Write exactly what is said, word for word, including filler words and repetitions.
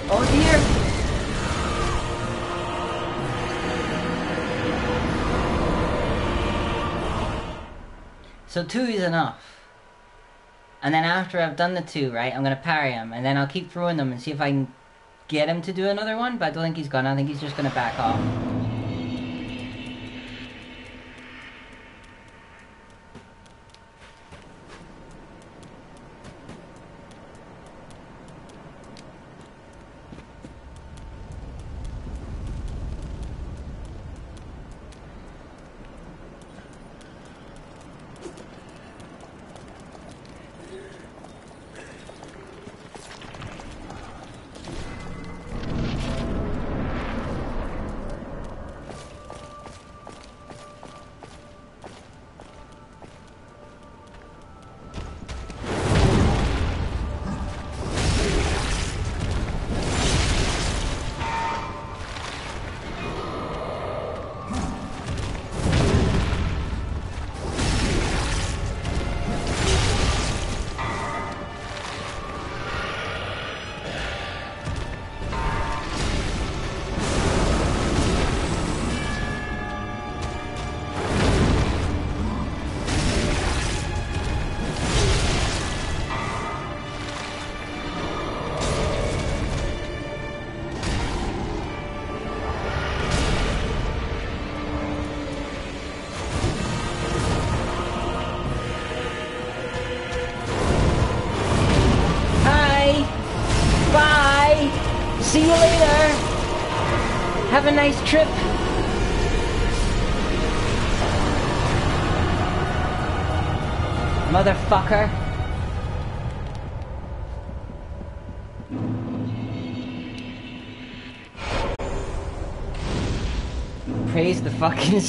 Oh dear! So two is enough. And then after I've done the two, right, I'm gonna parry him, and then I'll keep throwing them and see if I can get him to do another one, but I don't think he's gonna. I think he's just gonna back off. See you later! Have a nice trip! Motherfucker! Praise the fucking